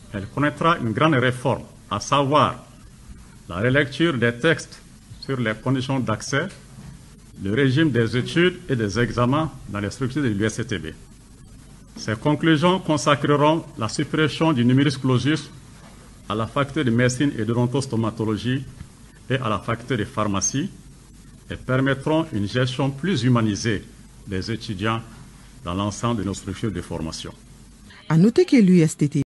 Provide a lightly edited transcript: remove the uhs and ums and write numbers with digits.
elle connaîtra une grande réforme, à savoir la relecture des textes sur les conditions d'accès, le régime des études et des examens dans les structures de l'USCTB. Ces conclusions consacreront la suppression du numerus clausus à la faculté de médecine et d'odontostomatologie et à la faculté de pharmacie et permettront une gestion plus humanisée des étudiants dans l'ensemble de nos structures de formation. À noter que l'USTTB